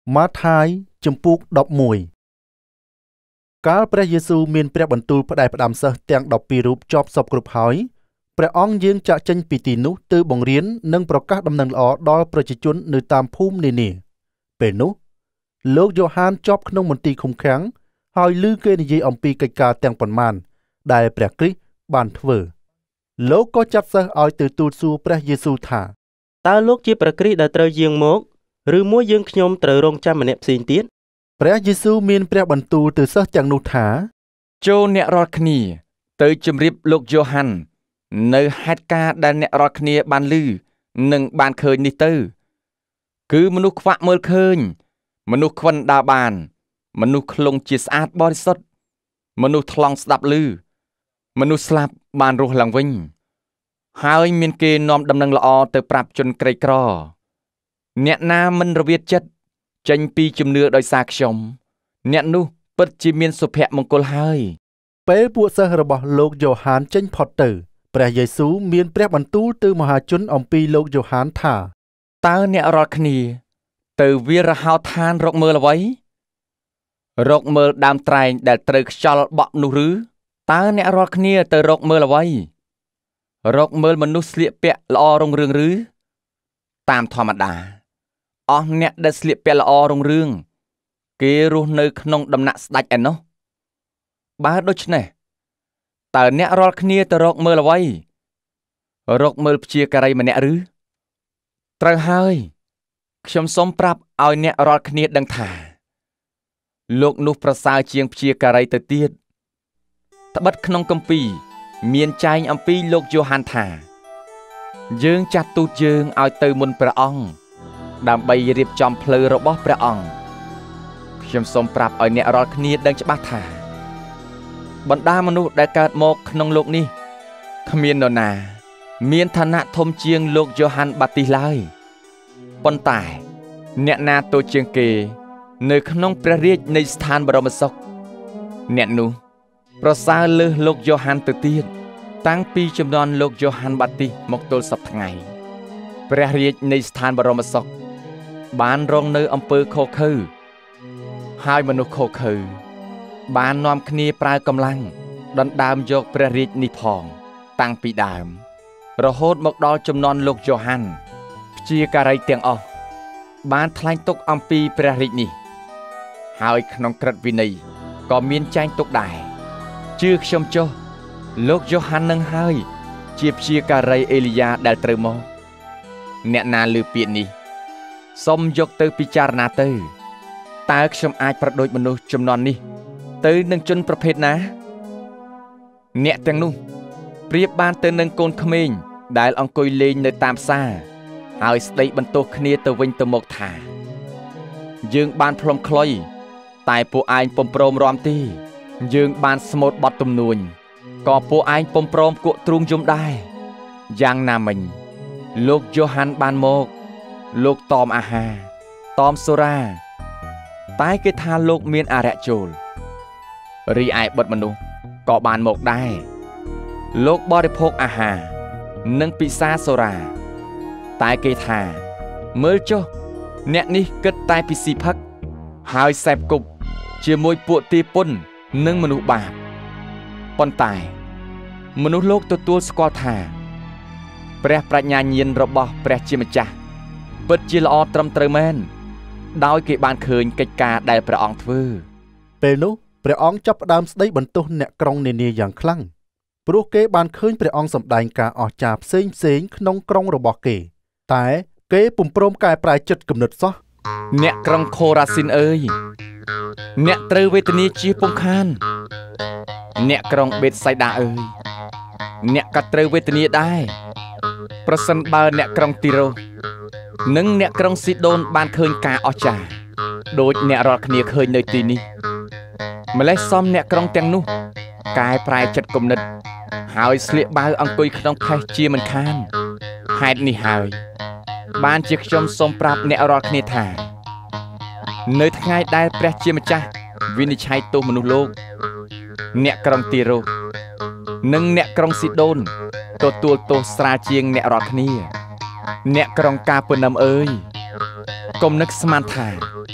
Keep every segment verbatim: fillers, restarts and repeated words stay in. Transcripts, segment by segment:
ម៉ាថាយចំពុកដប់មួយកាលព្រះយេស៊ូវមានព្រះបន្ទូលផ្ដែផ្ដាំសិស្សទាំងដប់ពីររូបជាប់សពគ្រប់ហើយព្រះអង្គយាងចាក់ចេញពីទីនោះទៅបង្រៀននិងប្រកាសដំណឹងល្អដល់ប្រជាជននៅតាមភូមិនានាពេលនោះលោកយ៉ូហានជាប់ក្នុងមន្ទីរឃុំឃាំងហើយឮគេនិយាយអំពីកិច្ចការទាំងប៉ុន្មានដែលព្រះគ្រីស្ទបានធ្វើលោកក៏ចាត់សិស្សឲ្យទៅទូលសួរព្រះយេស៊ូវថាតើលោកជាព្រះគ្រីស្ទដែលត្រូវយាងមកឬមួយយើងខ្ញុំត្រូវរងចាំម្នាក់ផ្សេងទៀតព្រះយេស៊ូវមានព្រះបន្ទូលទៅសិស្សទាំងនោះថាចូលអ្នករាល់គ្នាទៅជម្រាបលោកយ៉ូហាននៅហេតុការណ៍ដែលអ្នករាល់គ្នាបានឮនិងបានឃើញនេះទៅគឺមនុស្សខ្វាក់មើលឃើញមនុស្សខ្វិនដើរបានមនុស្សខ្លងជាស្អាតបរិសុទ្ធមនុស្សថ្លង់ស្ដាប់ឮមនុស្សស្លាប់បានរស់ឡើងវិញហើយមានគេនាំដំណឹងល្អទៅប្រាប់ជនក្រីក្រអ្នកណាមិនរវិតចិត្តចេញពីជំនឿដោយសារខ្ញុំអ្នកនោះពិតជាមានសុភមង្គលហើយពេលពួកសិស្សរបស់លោកយ៉ូហានចេញផុតទៅព្រះយេស៊ូវមានព្រះបន្ទូលទៅមហាជនអំពីលោកយ៉ូហានថាតើអ្នករាល់គ្នាទៅវាលរហោឋានរកមើលអ្វីរកមើលដើមត្រែងដែលត្រូវខ្យល់បក់នោះឬតើអ្នករាល់គ្នាទៅរកមើលអ្វីរកមើលមនុស្សស្លៀកពាក់ល្អរុងរឿងឬតាមធម្មតាអស់អ្នកដែលស្លៀកពាក់ល្អរុងរឿងគេរស់នៅក្នុងដំណាក់ស្ដេចឯណោះបើដូច្នេះតើអ្នករាល់គ្នាទៅរកមើលអ្វីរកមើលព្យាការីម្នាក់ឬត្រូវហើយខ្ញុំសូមប្រាប់ឲ្យអ្នករាល់គ្នាដឹងថាលោកនោះប្រសើរជាងព្យាការីទៅទៀតត្បិតក្នុងគម្ពីរមានចែងអំពីលោកយ៉ូហានថាយើងចាត់ទូតយើងឲ្យទៅមុនព្រះអង្គដើម្បីរៀបចំផ្លូវរបស់ព្រះអង្គខ្ញុំសូមប្រាប់ឲ្យអ្នករាល់គ្នាដឹងច្បាស់ថាបណ្ដាមនុស្សដែលកើតមកក្នុងโลกនេះគ្មាននរណាមានឋានៈធំជាងលោកយ៉ូហានបាទីសឡើយប៉ុន្តែអ្នកណាតូចជាងគេនៅក្នុងព្រះរាជនៃស្ថានបរមសុខអ្នកនោះប្រសើរលើសលោកយ៉ូហានទៅទៀតតាំងពីជំនាន់លោកយ៉ូហានបាទីសមកទល់សព្វថ្ងៃព្រះរាជនៃស្ថានបរមសុខបានរងនៅអំពើខុសខើហើយមនុស្សខុសខើបាននាំគ្នាប្រើកម្លាំងដណ្ដើមយកព្រះរាជនេះផងតាំងពីដើមរហូតមកដល់ជំនាន់លោកយ៉ូហានព្យាការីទាំងអស់បានថ្លែងទុកអំពីព្រះរាជនេះហើយក្នុងក្រឹតវិន័យក៏មានចែងទុកដែរជឿខ្ញុំចុះលោកយ៉ូហាននឹងហើយជាព្យាការីអេលីយ៉ាដែលត្រូវមកអ្នកណាឮពាក្យនេះសូមយកទៅពិចារណាទៅតើខ្ញុំអាចប្រដូចមនុស្សជំនាន់នេះទៅនឹងជនប្រភេទណាអ្នកទាំងនោះប្រៀបបានទៅនឹងកូនក្មេងដែលអង្គុយលេងនៅតាមផ្សារហើយស្ដីបន្ទោសគ្នាទៅវិញទៅមកថាយើងបានផ្លុំខ្លុយតែពួកឯងពុំព្រមរាំទេយើងបានស្មូតបត់ទំនួញក៏ពួកឯងពុំព្រមគក់ទ្រូងយំដែរយ៉ាងណាមិញលោកយ៉ូហានបានមកលោកតមអាហារតមសូរាតែគេថាលោកមានអរិយចូលរីឯបុត្រមនុស្សក៏បានមកដែរលោកបរិភោគអាហារនិងពិសាសូរាតែគេថាមើលចុះអ្នកនេះគិតតែពីស៊ីផឹកហើយសេពគប់ជាមួយពួកទាពន្ធនិងមនុស្សបាបប៉ុន្តែមនុស្សលោកទទួលស្គាល់ថាព្រះប្រាជ្ញាញាណរបស់ព្រះជាម្ចាស់ពិតជាល្អត្រឹមត្រូវមែនដោយគេបានឃើញកិច្ចការដែលព្រះអង្គធ្វើពេលនោះព្រះអង្គចាប់ផ្ដើមស្ដីបន្ទោសអ្នកក្រុងនានាយ៉ាងខ្លាំងព្រោះគេបានឃើញព្រះអង្គសម្ដែងការអស្ចារ្យផ្សេងផ្សេងក្នុងក្រុងរបស់គេតែគេពុំព្រមកែប្រែចិត្តគំនិតសោះអ្នកក្រុងខូរ៉ាស៊ីនអើយអ្នកត្រូវវេទនាជាពុំខានអ្នកក្រុងបេតសៃដាអើយអ្នកក៏ត្រូវវេទនាដែរប្រសិនបើអ្នកក្រុងទីរ៉ូនិងអ្នកក្រុងស៊ីដូនបានឃើញការអស្ចារ្យដូចអ្នករាល់គ្នាឃើញនៅទីនេះម្លេះសមអ្នកក្រុងទាំងនោះកែប្រែចិត្តគំនិតហើយស្លៀកបាវអង្គុយក្នុងផេះជាមិនខានហេតុនេះហើយបានជាខ្ញុំសូមប្រាប់អ្នករាល់គ្នាថានៅថ្ងៃដែលព្រះជាម្ចាស់វិនិច្ឆ័យទោសមនុស្សលោកអ្នកក្រុងទីរ៉ូនិងអ្នកក្រុងស៊ីដូនទទួលទោសស្រាលជាងអ្នករាល់គ្នាអ្នកក្រុងកាពឺនឹមអើយកុំនឹកស្មានថា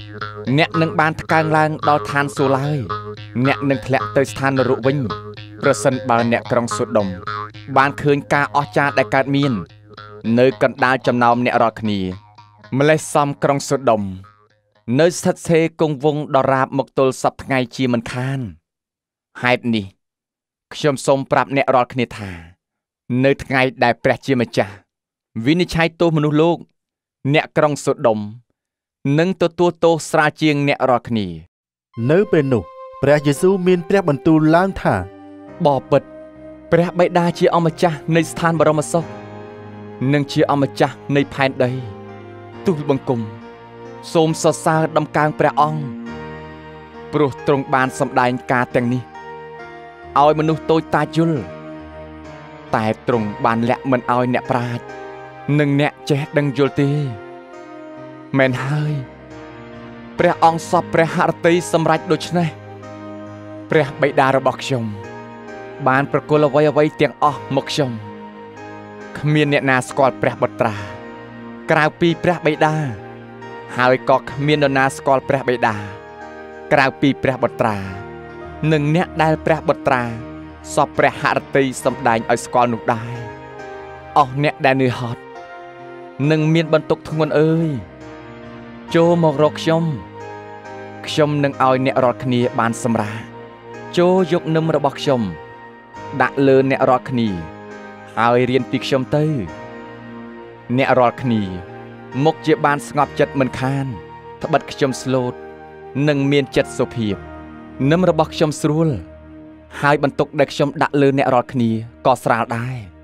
អ្នកនឹងបានថ្កើងឡើងដល់ឋានសួគ៌ឡើយអ្នកនឹងធ្លាក់ទៅស្ថាននរកវិញប្រសិនបើអ្នកក្រុងសូដុមបានឃើញការអស្ចារ្យដែលកើតមាននៅកណ្ដាលចំណោមអ្នករាល់គ្នាម្លេះសំក្រុងសូដុមនៅស្ថិតស្ថេរគង់វង្សដរាបមកទល់សប្តាហ៍ថ្ងៃជាមិនខានហេតុនេះខ្ញុំសូមប្រាប់អ្នករាល់គ្នាថានៅថ្ងៃដែលព្រះជាម្ចាស់វិនិច្ឆ័យទោសមនុស្សលោកអ្នកក្រុងសូដុមនឹងទទួលទោសស្រាលជាងអ្នករាល់គ្នានៅពេលនោះព្រះយេស៊ូវមានព្រះបន្ទូលឡើងថាបបិទ្ធព្រះបិតាជាអម្ចាស់នៃស្ថានបរមសុខនិងជាអម្ចាស់នៃផែនដីទូលបង្គំសូមសរសើរដំកើងព្រះអង្គព្រោះទ្រង់បានសម្ដែងការទាំងនេះឲ្យមនុស្សតូចតាចយល់តែទ្រង់បានលាក់មិនឲ្យអ្នកប្រាជ្ញនិងអ្នកចេះដឹងយល់ទេមែនហើយព្រះអង្គសពព្រះហឫទ័យសម្រេចដូច្នេះព្រះបិតារបស់ខ្ញុំបានប្រគល់អ្វីអ្វីទាំងអស់មកខ្ញុំគ្មានអ្នកណាស្គាល់ព្រះបុត្រាក្រៅពីព្រះបិតាហើយក៏គ្មាននរណាស្គាល់ព្រះបិតាក្រៅពីព្រះបុត្រានិងអ្នកដែលព្រះបុត្រាសពព្រះហឫទ័យសម្ដែងឲ្យស្គាល់នោះដែរអស់អ្នកដែលនឿយហត់និងមានបន្ទុកធ្ងន់អើយចូលមករកខ្ញុំខ្ញុំនឹងឲ្យអ្នករាល់គ្នាបានសម្រាកចូលយកនឹមរបស់ខ្ញុំដាក់លើអ្នករាល់គ្នាហើយរៀនពីខ្ញុំទៅអ្នករាល់គ្នាមុខជាបានស្ងប់ចិត្តមិនខានត្បិតខ្ញុំស្លូតនិងមានចិត្តសុភាពនឹមរបស់ខ្ញុំស្រួលហើយបន្ទុកដែលខ្ញុំដាក់លើអ្នករាល់គ្នាក៏ស្រាលដែរ